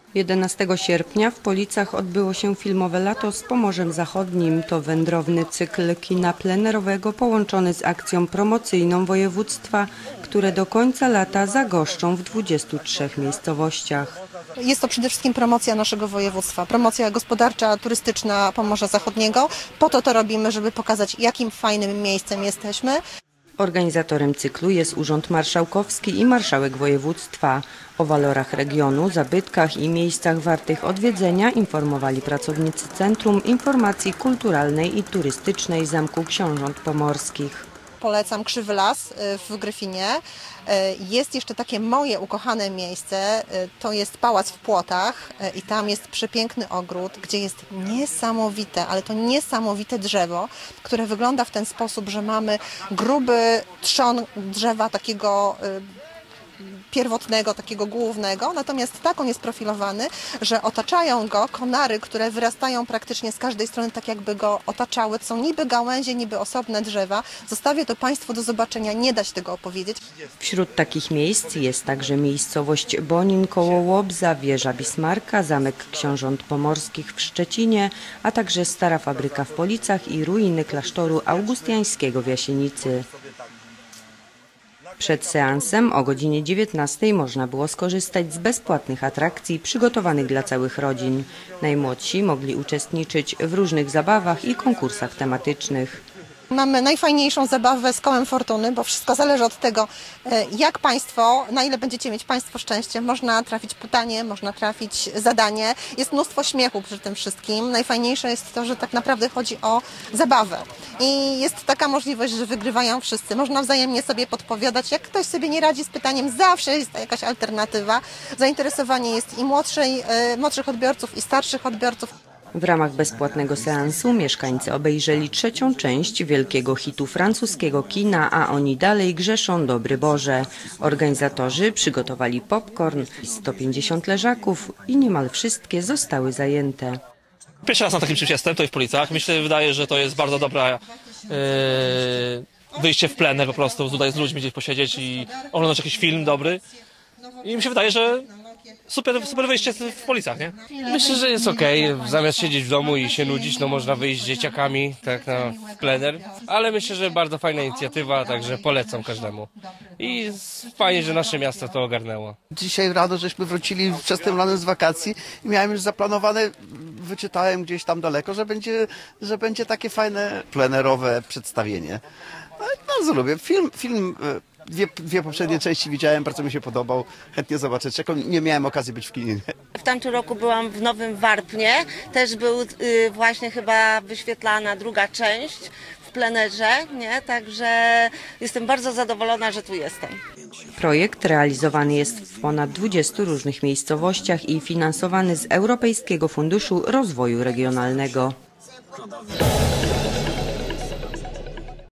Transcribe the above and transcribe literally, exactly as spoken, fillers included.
jedenastego sierpnia w Policach odbyło się filmowe lato z Pomorzem Zachodnim. To wędrowny cykl kina plenerowego połączony z akcją promocyjną województwa, które do końca lata zagoszczą w dwudziestu trzech miejscowościach. Jest to przede wszystkim promocja naszego województwa, promocja gospodarcza, turystyczna Pomorza Zachodniego. Po to to robimy, żeby pokazać, jakim fajnym miejscem jesteśmy. Organizatorem cyklu jest Urząd Marszałkowski i Marszałek Województwa. O walorach regionu, zabytkach i miejscach wartych odwiedzenia informowali pracownicy Centrum Informacji Kulturalnej i Turystycznej Zamku Książąt Pomorskich. Polecam Krzywy Las w Gryfinie. Jest jeszcze takie moje ukochane miejsce, to jest Pałac w Płotach i tam jest przepiękny ogród, gdzie jest niesamowite, ale to niesamowite drzewo, które wygląda w ten sposób, że mamy gruby trzon drzewa takiego pierwotnego, takiego głównego, natomiast tak on jest profilowany, że otaczają go konary, które wyrastają praktycznie z każdej strony, tak jakby go otaczały. To są niby gałęzie, niby osobne drzewa. Zostawię to Państwu do zobaczenia, nie da się tego opowiedzieć. Wśród takich miejsc jest także miejscowość Bonin koło Łobza, wieża Bismarka, Zamek Książąt Pomorskich w Szczecinie, a także stara fabryka w Policach i ruiny klasztoru augustiańskiego w Jasienicy. Przed seansem o godzinie dziewiętnastej można było skorzystać z bezpłatnych atrakcji przygotowanych dla całych rodzin. Najmłodsi mogli uczestniczyć w różnych zabawach i konkursach tematycznych. Mamy najfajniejszą zabawę z kołem fortuny, bo wszystko zależy od tego, jak Państwo, na ile będziecie mieć Państwo szczęście. Można trafić pytanie, można trafić zadanie. Jest mnóstwo śmiechu przy tym wszystkim. Najfajniejsze jest to, że tak naprawdę chodzi o zabawę. I jest taka możliwość, że wygrywają wszyscy. Można wzajemnie sobie podpowiadać. Jak ktoś sobie nie radzi z pytaniem, zawsze jest jakaś alternatywa. Zainteresowanie jest i młodszej, młodszych odbiorców, i starszych odbiorców. W ramach bezpłatnego seansu mieszkańcy obejrzeli trzecią część wielkiego hitu francuskiego kina, a oni dalej grzeszą Dobry Boże. Organizatorzy przygotowali popcorn, sto pięćdziesiąt leżaków i niemal wszystkie zostały zajęte. Pierwszy raz na takim czymś jestem, to jest w Policach. Myślę, wydaje, że to jest bardzo dobra yy, wyjście w plener po prostu, tutaj z ludźmi gdzieś posiedzieć i oglądać jakiś film dobry. I mi się wydaje, że Super, super wyjście w Policach, nie? Myślę, że jest okej. Okay. Zamiast siedzieć w domu i się nudzić, no można wyjść z dzieciakami tak na plener. Ale myślę, że bardzo fajna inicjatywa, także polecam każdemu. I fajnie, że nasze miasto to ogarnęło. Dzisiaj rano żeśmy wrócili wczesnym ranem z wakacji i miałem już zaplanowane, wyczytałem gdzieś tam daleko, że będzie, że będzie takie fajne plenerowe przedstawienie. No, bardzo lubię. Film, film Dwie, dwie poprzednie części widziałem, bardzo mi się podobał. Chętnie zobaczę, czego nie miałem okazji być w kinie. W tamtym roku byłam w Nowym Warpnie. Też był y, właśnie chyba wyświetlana druga część w plenerze, nie? Także jestem bardzo zadowolona, że tu jestem. Projekt realizowany jest w ponad dwudziestu różnych miejscowościach i finansowany z Europejskiego Funduszu Rozwoju Regionalnego.